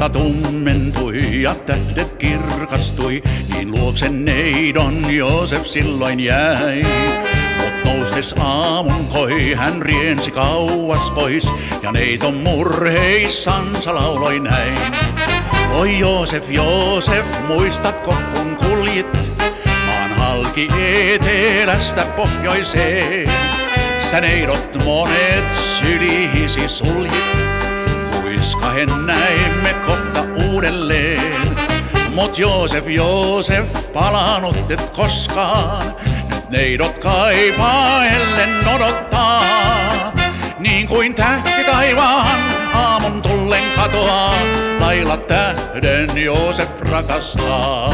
tummentui ja tähdet kirkastui, niin luokse neidon Joosef silloin jäi. Mut noustes aamun koi, hän riensi kauas pois, ja neidon murheissansa lauloi näin. Oi Joosef, Joosef, muistatko kun kuljit maan halki etelästä pohjoiseen? Sä neidot monet sylihisi suljit, kuiskahen näemme kohta uudelleen. Mut Joosef, Joosef, palanut et koskaan, nyt neidot kaipaellen odottaa. Niin kuin tähti taivaan aamun tullen katoaa, lailla tähden Joosef rakastaa.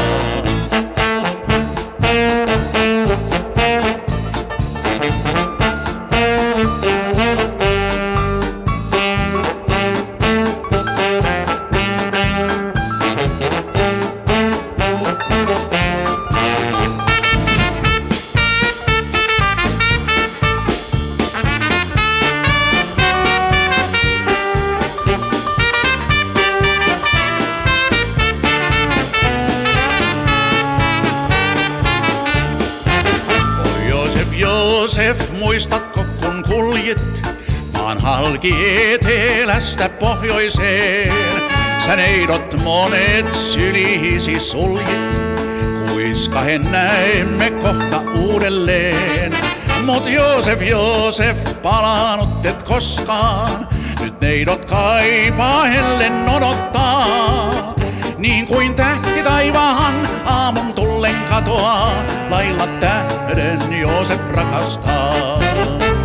Joosef, muistatko kun kuljit maan halki etelästä pohjoiseen? Sä neidot monet sylihisi suljit, kuiskahen näemme kohta uudelleen. Mut Joosef, Joosef, palanut et koskaan, nyt neidot kaipaellen odottaa. Niin kuin tähti taivaan aamun tullen katoaa, lailla tähden Joosef rakastaa.